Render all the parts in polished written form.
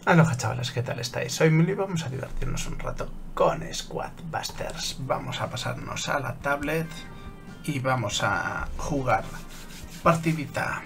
Aloha chavales, ¿qué tal estáis? Soy Mili y vamos a divertirnos un rato con Squad Busters. Vamos a pasarnos a la tablet y vamos a jugar partidita.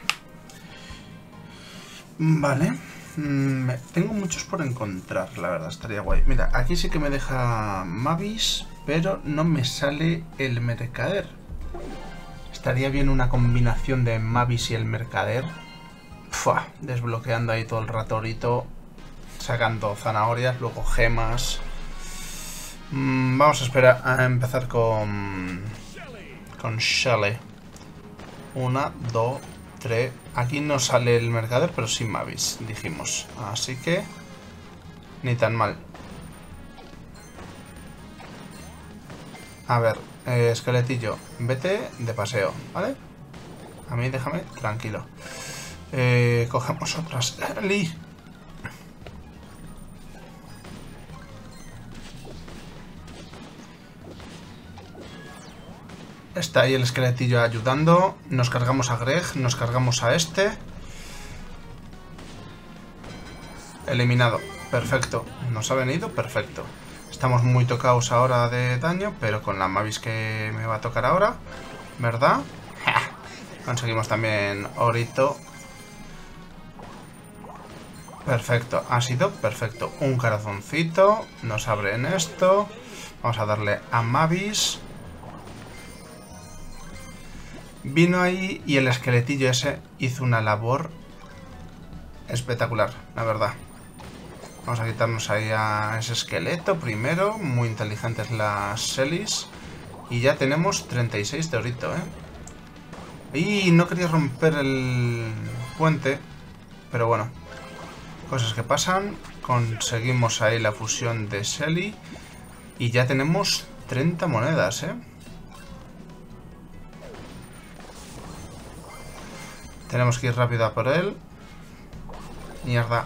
Vale, tengo muchos por encontrar, la verdad, estaría guay. Mira, aquí sí que me deja Mavis, pero no me sale el mercader. Estaría bien una combinación de Mavis y el mercader. Fua, desbloqueando ahí todo el rato ahorita. Sacando zanahorias, luego gemas. Vamos a esperar a empezar con Shelly. 1, 2, 3. Aquí no sale el mercader, pero sin Mavis, dijimos. Así que ni tan mal. A ver, esqueletillo, vete de paseo, ¿vale? A mí déjame tranquilo. Cogemos otras. ¡Lee! Está ahí el esqueletillo ayudando. Nos cargamos a Greg, nos cargamos a este. Eliminado. Perfecto. Nos ha venido perfecto. Estamos muy tocados ahora de daño, pero con la Mavis que me va a tocar ahora, ¿verdad? ¡Ja! Conseguimos también orito. Perfecto. Ha sido perfecto. Un corazoncito. Nos abre en esto. Vamos a darle a Mavis. Vino ahí y el esqueletillo ese hizo una labor espectacular, la verdad. Vamos a quitarnos ahí a ese esqueleto primero. Muy inteligentes las Shellys. Y ya tenemos 36 de orito, Y no quería romper el puente, pero bueno. Cosas que pasan. Conseguimos ahí la fusión de Shelly. Y ya tenemos 30 monedas, Tenemos que ir rápido a por él. Mierda.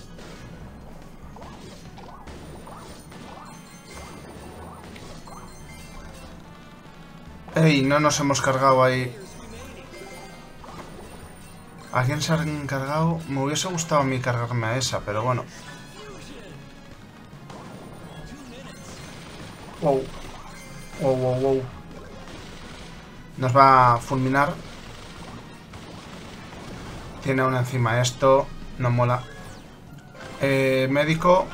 ¡Ey! No nos hemos cargado ahí. ¿A quién se ha encargado? Me hubiese gustado a mí cargarme a esa, pero bueno. Wow. Wow, wow, wow. Nos va a fulminar. Tiene una encima esto. No mola. Médico.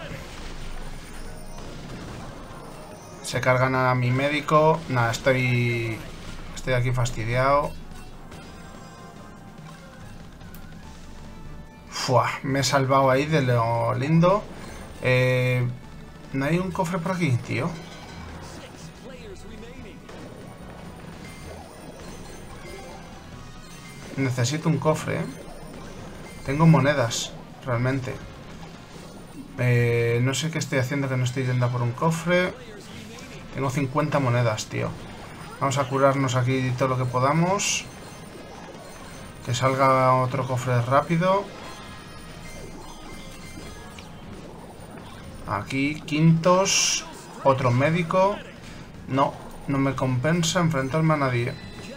Se cargan a mi médico. Nada, estoy aquí fastidiado. Fua, me he salvado ahí de lo lindo. ¿No hay un cofre por aquí, tío? Necesito un cofre, Tengo monedas, realmente. No sé qué estoy haciendo que no estoy yendo a por un cofre. Tengo 50 monedas, tío. Vamos a curarnos aquí todo lo que podamos. Que salga otro cofre rápido. Aquí, quintos. Otro médico. No, no me compensa enfrentarme a nadie.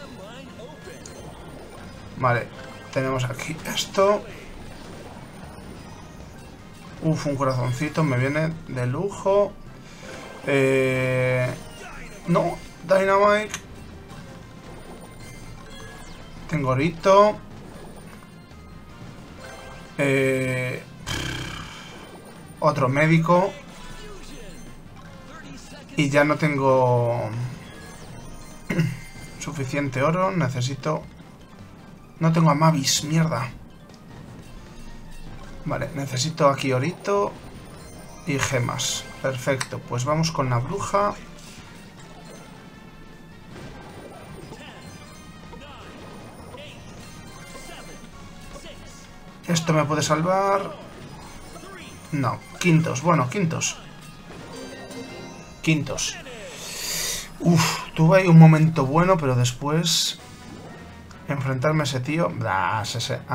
Vale, tenemos aquí esto. Uf, un corazoncito, me viene de lujo. No, Dynamite. Tengo orito. Otro médico. Y ya no tengo suficiente oro. Necesito... No tengo a Mavis, mierda. Vale, necesito aquí orito y gemas. Perfecto, pues vamos con la bruja. ¿Esto me puede salvar? No, quintos, bueno, quintos. Quintos. Uf, tuve ahí un momento bueno, pero después... Enfrentarme a ese tío a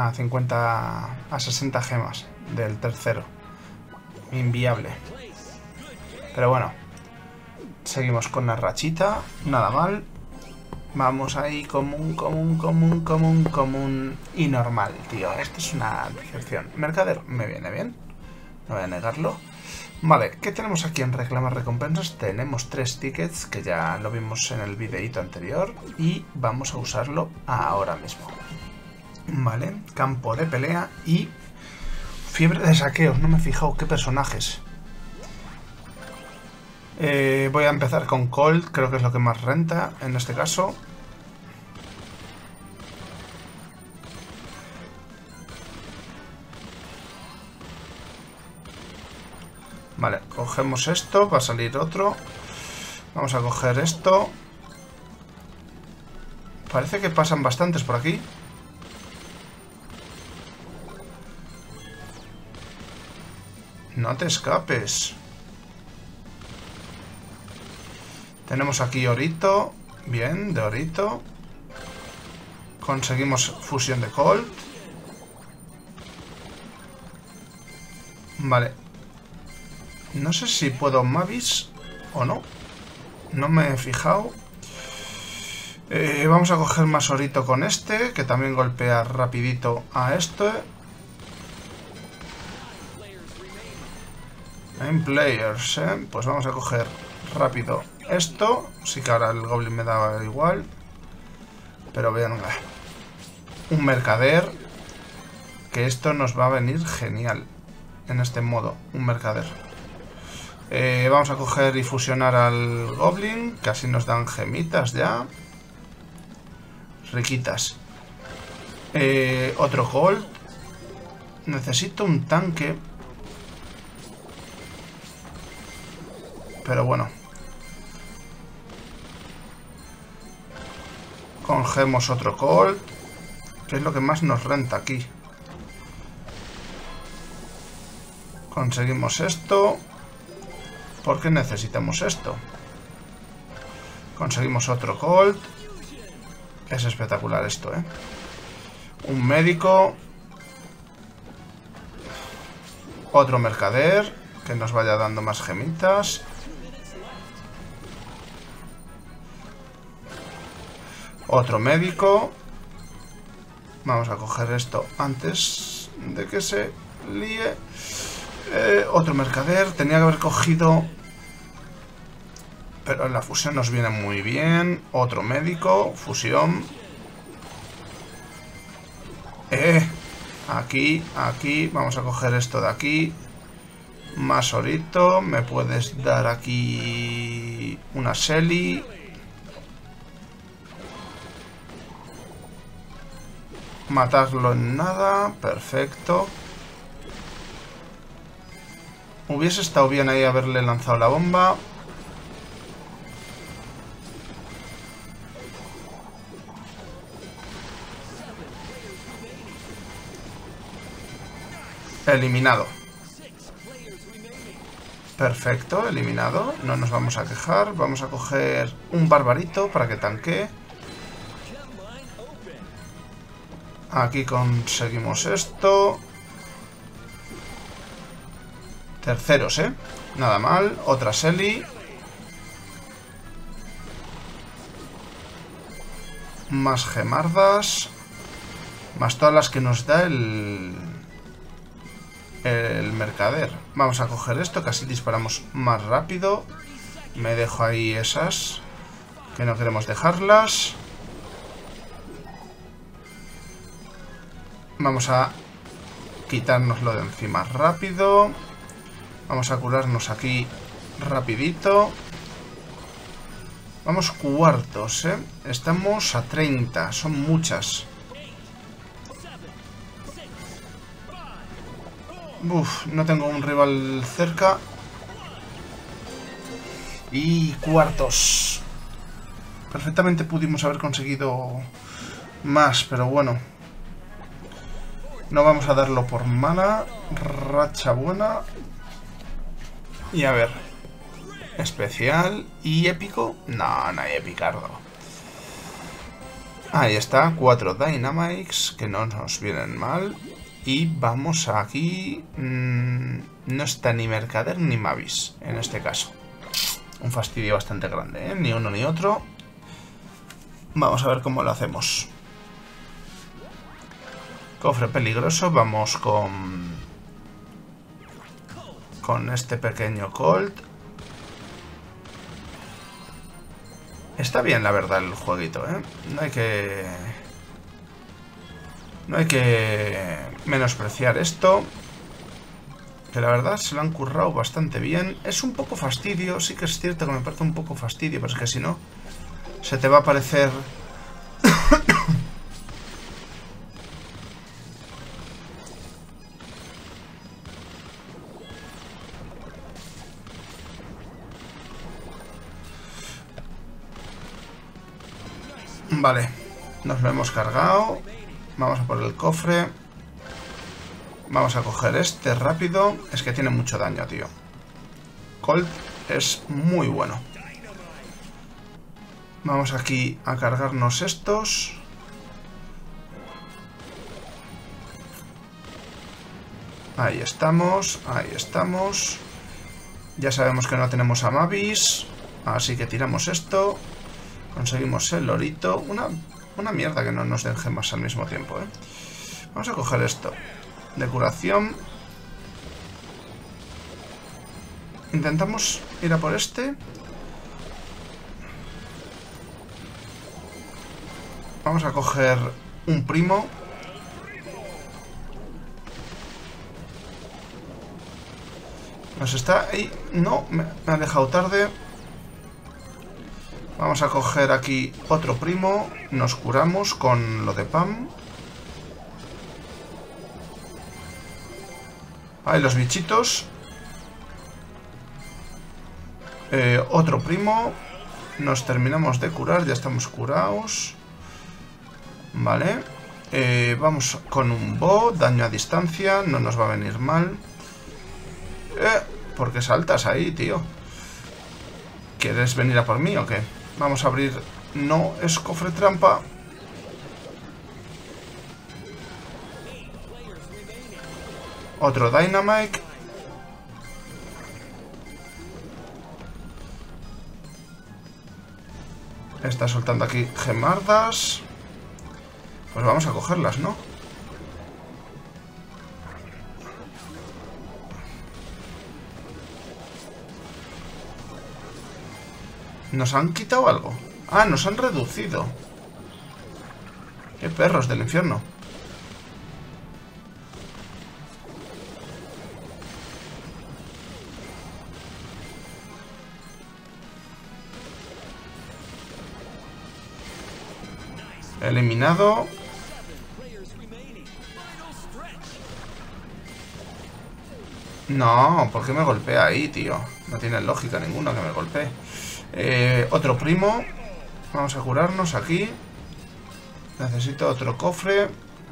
60 gemas del tercero. Inviable. Pero bueno. Seguimos con la rachita. Nada mal. Vamos ahí común. Y normal, tío. Esto es una decepción. Mercader me viene bien. no voy a negarlo. Vale, ¿qué tenemos aquí en reclamar recompensas? Tenemos 3 tickets, que ya lo vimos en el videíto anterior, y vamos a usarlo ahora mismo. Vale, campo de pelea y fiebre de saqueos. No me he fijado qué personajes. Voy a empezar con Colt, creo que es lo que más renta en este caso. Vale, cogemos esto, va a salir otro. Vamos a coger esto. Parece que pasan bastantes por aquí. No te escapes. Tenemos aquí orito. Bien, de orito. Conseguimos fusión de Colt. Vale. No sé si puedo Mavis o no. No me he fijado. Vamos a coger más orito con este, que también golpea rapidito a este. En players, pues vamos a coger rápido esto. Sí que ahora el goblin me da igual. Pero vean, un mercader. Que esto nos va a venir genial. En este modo, un mercader. Vamos a coger y fusionar al goblin, que así nos dan gemitas ya. Riquitas. Otro gold. Necesito un tanque. Pero bueno. Cogemos otro gold, que es lo que más nos renta aquí. Conseguimos esto. Porque necesitamos esto. Conseguimos otro gold. Es espectacular esto, ¿eh? Un médico. Otro mercader. Que nos vaya dando más gemitas. Otro médico. Vamos a coger esto antes de que se líe. Otro mercader. Tenía que haber cogido... Pero en la fusión nos viene muy bien. Otro médico. Fusión. Aquí, aquí. Vamos a coger esto de aquí. Más orito. Me puedes dar aquí una Shelly. Matarlo en nada. Perfecto. Hubiese estado bien ahí haberle lanzado la bomba. Eliminado. Perfecto, eliminado. No nos vamos a quejar. Vamos a coger un barbarito para que tanquee. Aquí conseguimos esto. Terceros, nada mal. Otra Shelly. Más gemardas. Más todas las que nos da el mercader. Vamos a coger esto, que así disparamos más rápido. Me dejo ahí esas, que no queremos dejarlas. Vamos a quitárnoslo de encima rápido. Vamos a curarnos aquí rapidito. Vamos cuartos, Estamos a 30, son muchas. Uf, no tengo un rival cerca. Y cuartos. Perfectamente pudimos haber conseguido más, pero bueno. No vamos a darlo por mana. Racha buena. Y a ver. Especial y épico. No, no hay epicardo. Ahí está, 4 Dynamics, que no nos vienen mal. Y vamos aquí. No está ni mercader ni Mavis en este caso. Un fastidio bastante grande, Ni uno ni otro. Vamos a ver cómo lo hacemos. Cofre peligroso, vamos con con este pequeño Colt. Está bien, la verdad, el jueguito, ¿eh? No hay que menospreciar esto. Que la verdad se lo han currado bastante bien. Es un poco fastidio, sí que es cierto que me parece un poco fastidio, pero es que si no, se te va a parecer... Vale, nos lo hemos cargado. Vamos a por el cofre. Vamos a coger este rápido. Es que tiene mucho daño, tío. Colt es muy bueno. Vamos aquí a cargarnos estos. Ahí estamos, ahí estamos. Ya sabemos que no tenemos a Mavis, así que tiramos esto. Conseguimos el lorito. Una mierda que no nos den gemas al mismo tiempo, ¿eh? Vamos a coger esto de curación. Intentamos ir a por este. Vamos a coger un primo. Nos está ahí. No, me ha dejado tarde. Vamos a coger aquí otro primo. Nos curamos con lo de Pam. Ahí los bichitos. Otro primo. Nos terminamos de curar. Ya estamos curados. Vale. Vamos con un Bo. Daño a distancia. No nos va a venir mal. ¿Por qué saltas ahí, tío? ¿Quieres venir a por mí o qué? Vamos a abrir... No, es cofre trampa. Otro Dynamite. Está soltando aquí gemardas. Pues vamos a cogerlas, ¿no? ¿Nos han quitado algo? Ah, nos han reducido. ¡Qué perros del infierno! Eliminado. No, ¿por qué me golpea ahí, tío? No tiene lógica ninguna que me golpee. Otro primo. Vamos a curarnos aquí. Necesito otro cofre.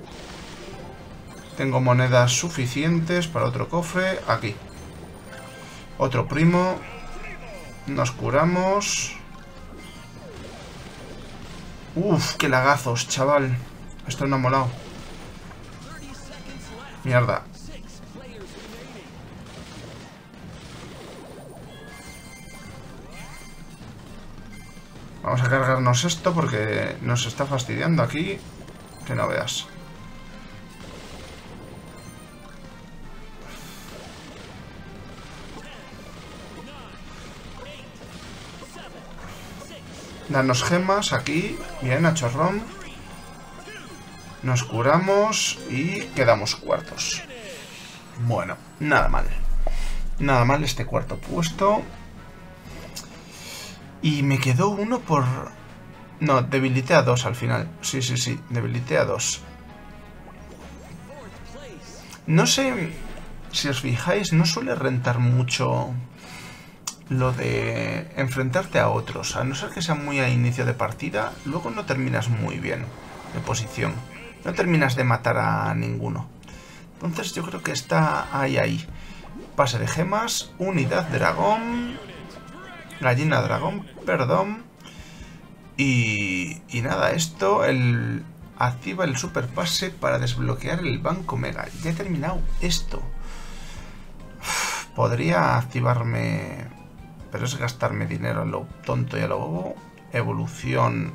Tengo monedas suficientes para otro cofre. Aquí. Otro primo. Nos curamos. Uf, qué lagazos, chaval. Esto no ha molado. Mierda. Vamos a cargarnos esto porque nos está fastidiando aquí. Que no veas. Danos gemas aquí. Bien, a chorrón. Nos curamos y quedamos cuartos. Bueno, nada mal. Nada mal este cuarto puesto. Y me quedó uno por... No, debilité a 2 al final. Sí, sí, sí, debilité a 2. No sé si os fijáis, no suele rentar mucho lo de enfrentarte a otros. A no ser que sea muy a inicio de partida, luego no terminas muy bien de posición. No terminas de matar a ninguno. Entonces yo creo que está ahí. Pase de gemas, unidad dragón... Gallina dragón, perdón. Y nada, esto activa el super pase para desbloquear el banco mega. Ya he terminado esto. Podría activarme, pero es gastarme dinero a lo tonto y a lo bobo. Evolución.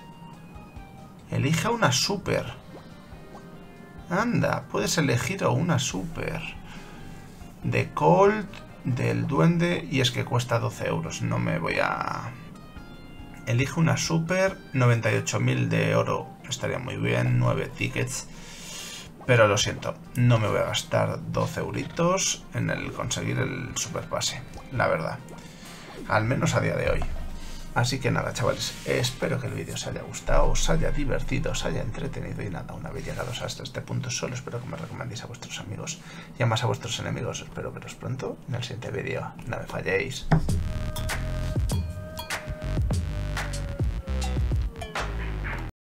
Elige una super. Anda, puedes elegir a una super. de Colt, del Duende, y es que cuesta 12 euros. No me voy a... Elige una super, 98.000 de oro, estaría muy bien, 9 tickets. Pero lo siento, no me voy a gastar 12 euritos en el conseguir el super pase, la verdad. Al menos a día de hoy. Así que nada, chavales, espero que el vídeo os haya gustado, os haya divertido, os haya entretenido y nada, una vez llegados hasta este punto solo espero que me recomendéis a vuestros amigos y además a vuestros enemigos. Espero veros pronto en el siguiente vídeo. No me falléis.